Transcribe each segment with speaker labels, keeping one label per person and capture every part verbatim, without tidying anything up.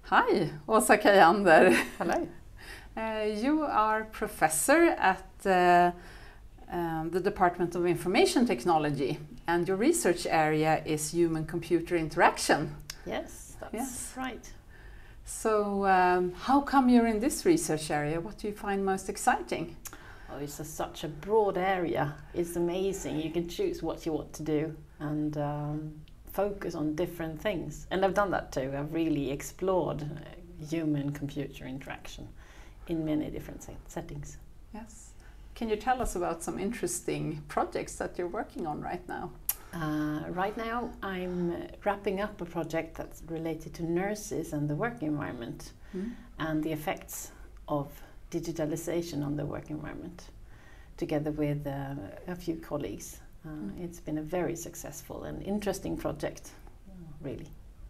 Speaker 1: Hi, Åsa Cajander.
Speaker 2: Hello.
Speaker 1: Uh, you are professor at uh, um, the Department of Information Technology, and your research area is human-computer interaction.
Speaker 2: Yes, that's
Speaker 1: Yes.
Speaker 2: right.
Speaker 1: So, um, how come you're in this research area? What do you find most exciting?
Speaker 2: Oh, it's a, such a broad area. It's amazing. You can choose what you want to do and um, focus on different things. And I've done that too. I've really explored uh, human-computer interaction in many different set settings.
Speaker 1: Yes. Can you tell us about some interesting projects that you're working on right now?
Speaker 2: Uh, right now, I'm uh, wrapping up a project that's related to nurses and the work environment
Speaker 1: Mm.
Speaker 2: and the effects of digitalization on the work environment, together with uh, a few colleagues. Uh,
Speaker 1: Mm.
Speaker 2: It's been a very successful and interesting project, really.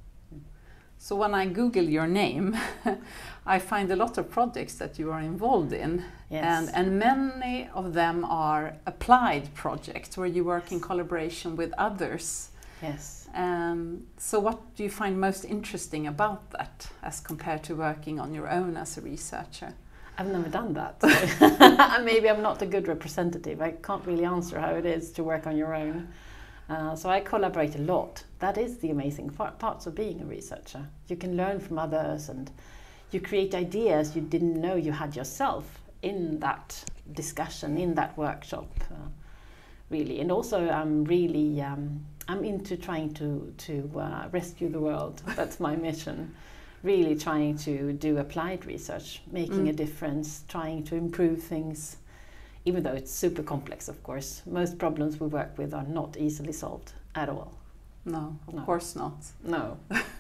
Speaker 1: So when I Google your name, I find a lot of projects that you are involved in.
Speaker 2: Yes.
Speaker 1: And, and many of them are applied projects where you work in collaboration with others.
Speaker 2: Yes.
Speaker 1: Um, so what do you find most interesting about that as compared to working on your own as a researcher?
Speaker 2: I've never done that. So maybe I'm not a good representative. I can't really answer how it is to work on your own. Uh, so I collaborate a lot. That is the amazing part, parts of being a researcher. You can learn from others and you create ideas you didn't know you had yourself in that discussion, in that workshop, uh, really. And also I'm really, um, I'm into trying to, to uh, rescue the world. That's my mission. Really trying to do applied research, making
Speaker 1: Mm.
Speaker 2: a difference, trying to improve things. Even though it's super complex, of course. Most problems we work with are not easily solved at all.
Speaker 1: No, of
Speaker 2: No.
Speaker 1: course not.
Speaker 2: No.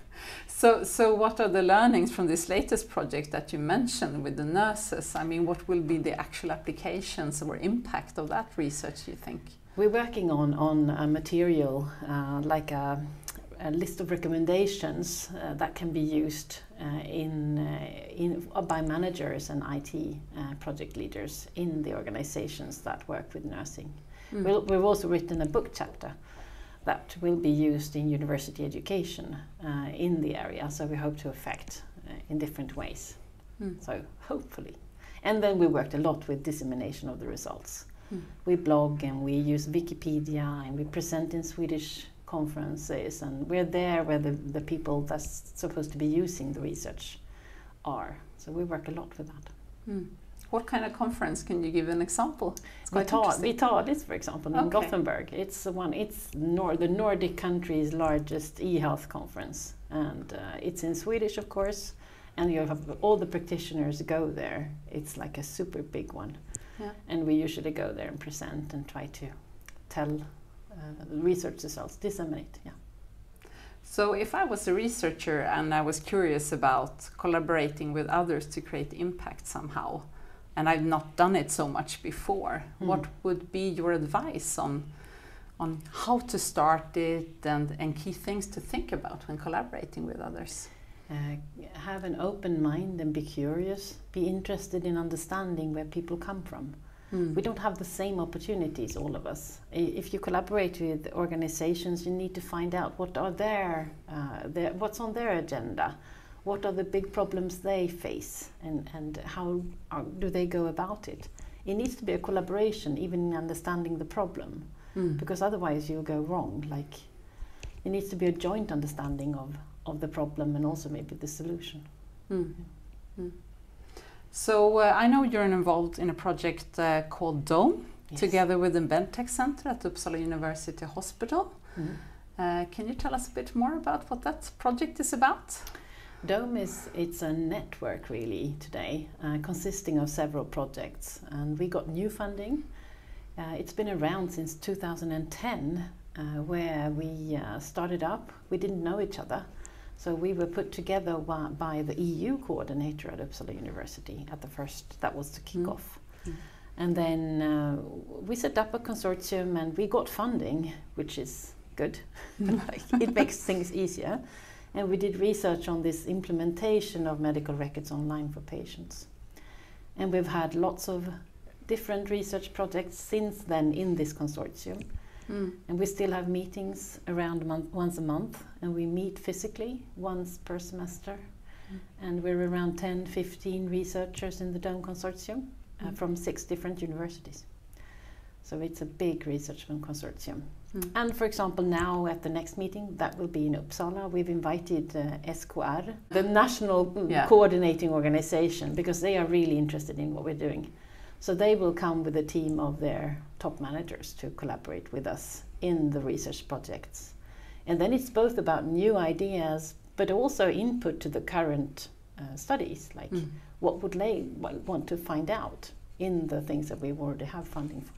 Speaker 1: So, so what are the learnings from this latest project that you mentioned with the nurses? I mean, what will be the actual applications or impact of that research, you think?
Speaker 2: We're working on, on a material, uh, like a, a list of recommendations uh, that can be used uh, in, uh, in, uh, by managers and I T uh, project leaders in the organizations that work with nursing.
Speaker 1: Mm.
Speaker 2: We'll, we've also written a book chapter that will be used in university education uh, in the area, so we hope to affect uh, in different ways.
Speaker 1: Mm.
Speaker 2: So hopefully. And then we worked a lot with dissemination of the results.
Speaker 1: Mm.
Speaker 2: We blog and we use Wikipedia and we present in Swedish conferences, and we're there where the, the people that's supposed to be using the research are. So we work a lot with that.
Speaker 1: Mm. What kind of conference? Can you give an example? It's quite interesting.
Speaker 2: Vitalis, for example, in
Speaker 1: Okay.
Speaker 2: Gothenburg. It's the one. It's Nor the Nordic country's largest e-health conference, and uh, it's in Swedish, of course. And you have all the practitioners go there. It's like a super big one,
Speaker 1: Yeah.
Speaker 2: and we usually go there and present and try to tell uh, the research results, disseminate. Yeah.
Speaker 1: So if I was a researcher and I was curious about collaborating with others to create impact somehow, and I've not done it so much before,
Speaker 2: Mm.
Speaker 1: what would be your advice on on how to start it and, and key things to think about when collaborating with others?
Speaker 2: Uh, have an open mind and be curious. Be interested in understanding where people come from.
Speaker 1: Mm.
Speaker 2: We don't have the same opportunities, all of us. I- If you collaborate with organizations, you need to find out what are their, uh, their what's on their agenda, what are the big problems they face, and, and how are, do they go about it. It needs to be a collaboration, even in understanding the problem,
Speaker 1: Mm.
Speaker 2: because otherwise you'll go wrong. Like, it needs to be a joint understanding of, of the problem and also maybe the solution.
Speaker 1: Mm. Mm. So uh, I know you're involved in a project uh, called DOME,
Speaker 2: Yes.
Speaker 1: together with the Medtech Center at Uppsala University Hospital.
Speaker 2: Mhm.
Speaker 1: Uh, can you tell us a bit more about what that project is about?
Speaker 2: DOME is it's a network really today, uh, consisting of several projects, and we got new funding. Uh, it's been around since two thousand ten, uh, where we uh, started up. We didn't know each other, so we were put together by, by the E U coordinator at Uppsala University at the first. That was the kickoff.
Speaker 1: Mm.
Speaker 2: And then uh, we set up a consortium and we got funding, which is good. Like, it makes things easier. And we did research on this implementation of medical records online for patients. And we've had lots of different research projects since then in this consortium.
Speaker 1: Mm.
Speaker 2: And we still have meetings around a month, once a month, and we meet physically once per semester. Mm. And we're around ten, fifteen researchers in the DOME consortium uh,
Speaker 1: Mm.
Speaker 2: from six different universities. So it's a big research consortium.
Speaker 1: Mm.
Speaker 2: And for example, now at the next meeting, that will be in Uppsala, we've invited uh, S K R, the national
Speaker 1: Yeah.
Speaker 2: coordinating organization, because they are really interested in what we're doing. So they will come with a team of their top managers to collaborate with us in the research projects. And then it's both about new ideas, but also input to the current uh, studies, like
Speaker 1: Mm.
Speaker 2: what would they want to find out in the things that we already have funding for.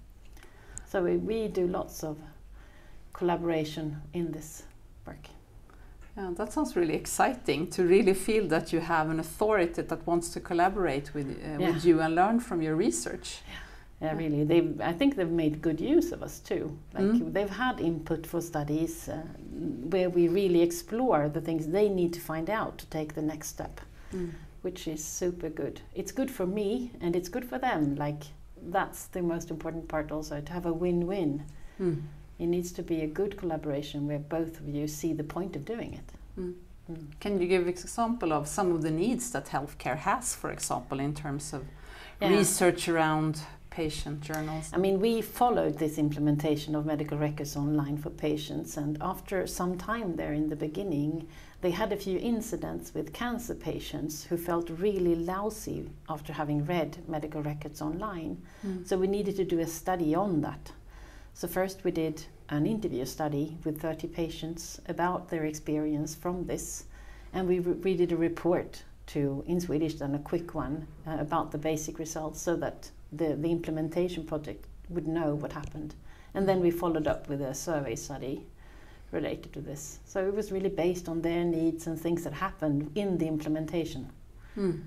Speaker 2: So we, we do lots of collaboration in this work.
Speaker 1: Yeah, that sounds really exciting, to really feel that you have an authority that wants to collaborate with, uh,
Speaker 2: Yeah.
Speaker 1: with you and learn from your research.
Speaker 2: Yeah, really. They, I think they've made good use of us too. Like
Speaker 1: Mm.
Speaker 2: they've had input for studies uh, where we really explore the things they need to find out to take the next step,
Speaker 1: Mm.
Speaker 2: which is super good. It's good for me and it's good for them. Like that's the most important part also, to have a win-win.
Speaker 1: Mm.
Speaker 2: It needs to be a good collaboration where both of you see the point of doing it.
Speaker 1: Mm.
Speaker 2: Mm.
Speaker 1: Can you give an example of some of the needs that healthcare has, for example, in terms of
Speaker 2: Yeah.
Speaker 1: research around patient journals?
Speaker 2: I mean, we followed this implementation of medical records online for patients, and after some time there in the beginning, they had a few incidents with cancer patients who felt really lousy after having read medical records online.
Speaker 1: Mm.
Speaker 2: So we needed to do a study on that. So first we did an interview study with thirty patients about their experience from this, and we, re- we did a report to, in Swedish, then a quick one, uh, about the basic results, so that the, the implementation project would know what happened. And then we followed up with a survey study related to this. So it was really based on their needs and things that happened in the implementation.
Speaker 1: Mm.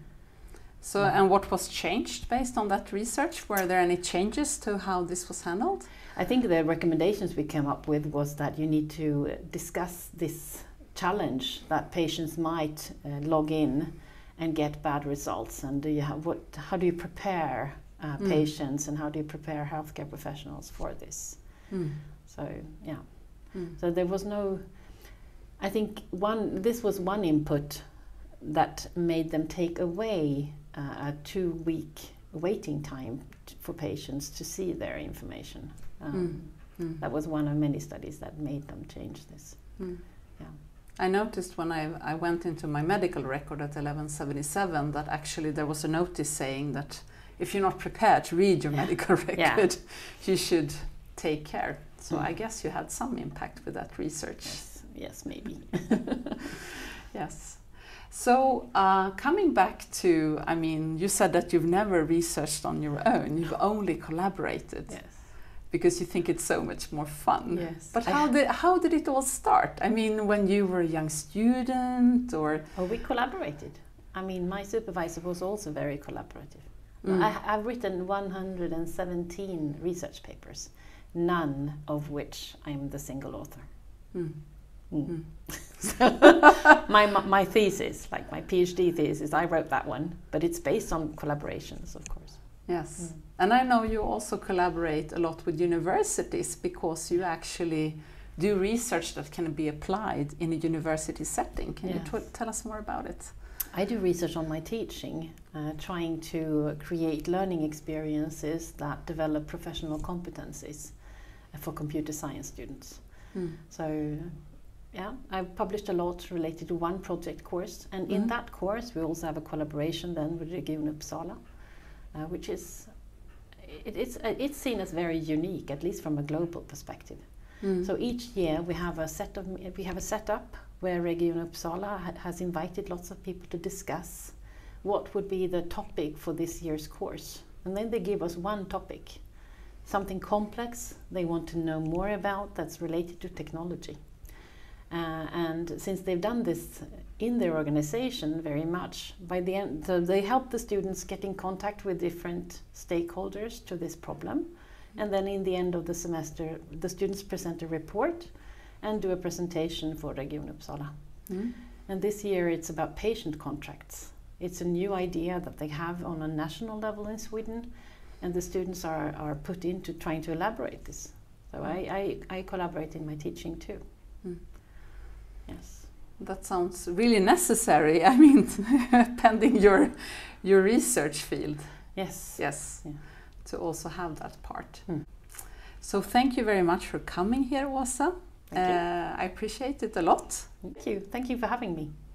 Speaker 1: So, and what was changed based on that research? Were there any changes to how this was handled?
Speaker 2: I think the recommendations we came up with was that you need to discuss this challenge that patients might uh, log in and get bad results, and do you have what? How do you prepare uh,
Speaker 1: Mm.
Speaker 2: patients, and how do you prepare healthcare professionals for this?
Speaker 1: Mm.
Speaker 2: So yeah,
Speaker 1: Mm.
Speaker 2: so there was no. I think one. This was one input that made them take away uh, a two-week waiting time t- for patients to see their information. Um,
Speaker 1: Mm. Mm.
Speaker 2: That was one of many studies that made them change this.
Speaker 1: Mm.
Speaker 2: Yeah.
Speaker 1: I noticed when I, I went into my medical record at eleven seventy-seven that actually there was a notice saying that if you're not prepared to read your
Speaker 2: Yeah.
Speaker 1: medical record,
Speaker 2: Yeah.
Speaker 1: you should take care. So
Speaker 2: Mm.
Speaker 1: I guess you had some impact with that research.
Speaker 2: Yes, yes, maybe.
Speaker 1: Yes. So uh, coming back to, I mean, you said that you've never researched on your own, you've only collaborated.
Speaker 2: Yes.
Speaker 1: Because you think it's so much more fun.
Speaker 2: Yes.
Speaker 1: But
Speaker 2: I
Speaker 1: how
Speaker 2: ha-
Speaker 1: did how did it all start? I mean, when you were a young student, or
Speaker 2: Oh, we collaborated. I mean, my supervisor was also very collaborative.
Speaker 1: Mm.
Speaker 2: I, I've written one hundred seventeen research papers, none of which I'm the single author.
Speaker 1: Mm.
Speaker 2: Mm.
Speaker 1: Mm.
Speaker 2: So my, my thesis, like my PhD thesis, I wrote that one, but it's based on collaborations, of course.
Speaker 1: Yes,
Speaker 2: Mm.
Speaker 1: and I know you also collaborate a lot with universities because you actually do research that can be applied in a university setting. Can you
Speaker 2: Yes.
Speaker 1: t- tell us more about it?
Speaker 2: I do research on my teaching, uh, trying to create learning experiences that develop professional competencies for computer science students.
Speaker 1: Mm.
Speaker 2: So, yeah, I've published a lot related to one project course, and in
Speaker 1: Mm.
Speaker 2: that course we also have a collaboration then with Region Uppsala, uh, which is it, it's uh, it's seen as very unique, at least from a global perspective.
Speaker 1: Mm.
Speaker 2: So each year we have a set of we have a setup where Region Uppsala ha- has invited lots of people to discuss what would be the topic for this year's course, and then they give us one topic, something complex they want to know more about that's related to technology. Uh, and since they've done this in their organization very much, by the end, so they help the students get in contact with different stakeholders to this problem. And then in the end of the semester, the students present a report and do a presentation for Region Uppsala.
Speaker 1: Mm.
Speaker 2: And this year it's about patient contracts. It's a new idea that they have on a national level in Sweden, and the students are, are put into trying to elaborate this. So I, I, I collaborate in my teaching too.
Speaker 1: Mm.
Speaker 2: Yes.
Speaker 1: that sounds really necessary. I mean, pending your your research field.
Speaker 2: Yes.
Speaker 1: Yes.
Speaker 2: Yeah.
Speaker 1: To also have that part.
Speaker 2: Mm.
Speaker 1: So thank you very much for coming here, Åsa.
Speaker 2: Thank you.
Speaker 1: Uh, I appreciate it a lot.
Speaker 2: Thank you. Thank you for having me.